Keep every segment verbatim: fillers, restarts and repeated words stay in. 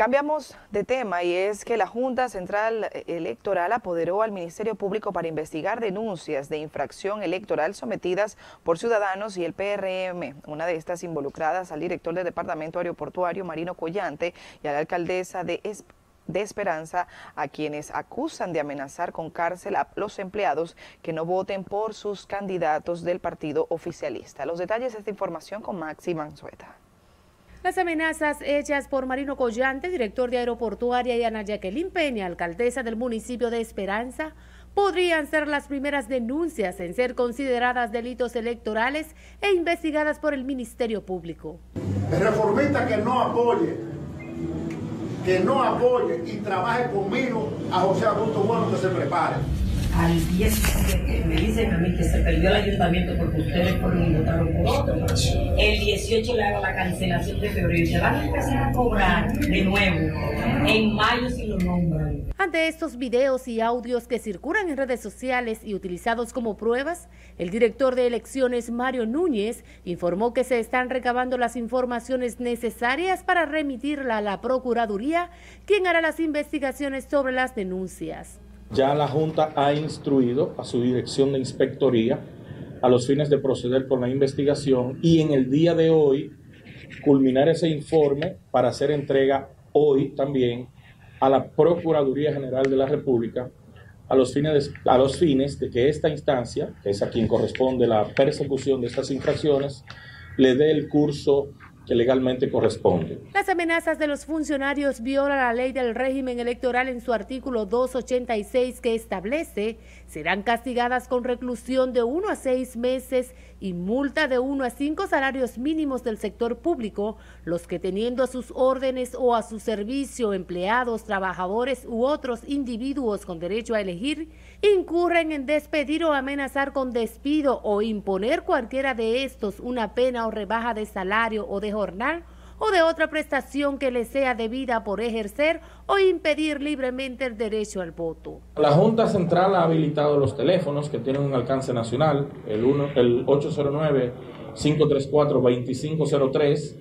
Cambiamos de tema y es que la Junta Central Electoral apoderó al Ministerio Público para investigar denuncias de infracción electoral sometidas por ciudadanos y el P R M. Una de estas involucradas al director del Departamento Aeroportuario Marino Collante y a la alcaldesa de Esperanza. de Esperanza, a quienes acusan de amenazar con cárcel a los empleados que no voten por sus candidatos del partido oficialista. Los detalles de esta información con Maxi Manzueta. Las amenazas hechas por Marino Collante, director de Aeroportuaria, y Ana Jacqueline Peña, alcaldesa del municipio de Esperanza, podrían ser las primeras denuncias en ser consideradas delitos electorales e investigadas por el Ministerio Público. El reformista que no apoye que no apoye y trabaje conmigo a José Augusto Bueno, que se prepare. Al diecisiete me dicen a mí que se perdió el ayuntamiento porque ustedes fueron y votaron por otro. El dieciocho le hago la cancelación de febrero y se van a empezar a cobrar de nuevo en mayo si lo nombran. Ante estos videos y audios que circulan en redes sociales y utilizados como pruebas, el director de elecciones, Mario Núñez, informó que se están recabando las informaciones necesarias para remitirla a la Procuraduría, quien hará las investigaciones sobre las denuncias. Ya la Junta ha instruido a su dirección de inspectoría a los fines de proceder con la investigación y en el día de hoy culminar ese informe para hacer entrega hoy también a la Procuraduría General de la República a los fines de, a los fines de que esta instancia, que es a quien corresponde la persecución de estas infracciones, le dé el curso que legalmente corresponde. Las amenazas de los funcionarios violan la ley del régimen electoral en su artículo doscientos ochenta y seis, que establece serán castigadas con reclusión de uno a seis meses y multa de uno a cinco salarios mínimos del sector público los que, teniendo a sus órdenes o a su servicio empleados, trabajadores u otros individuos con derecho a elegir, incurren en despedir o amenazar con despido o imponer cualquiera de estos una pena o rebaja de salario o de jornal o de otra prestación que le sea debida por ejercer o impedir libremente el derecho al voto. La Junta Central ha habilitado los teléfonos que tienen un alcance nacional, el, uno, el ocho cero nueve, cinco tres cuatro, dos cinco cero tres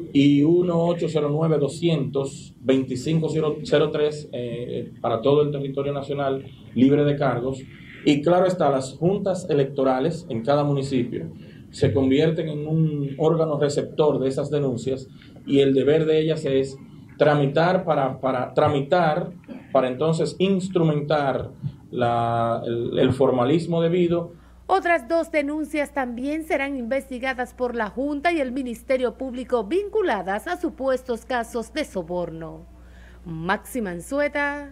y uno ocho cero nueve, doscientos, veinticinco cero tres eh, para todo el territorio nacional libre de cargos. Y claro está, las juntas electorales en cada municipio se convierten en un órgano receptor de esas denuncias y el deber de ellas es tramitar para, para, tramitar para entonces instrumentar la, el, el formalismo debido. Otras dos denuncias también serán investigadas por la Junta y el Ministerio Público vinculadas a supuestos casos de soborno. Maxi Manzueta,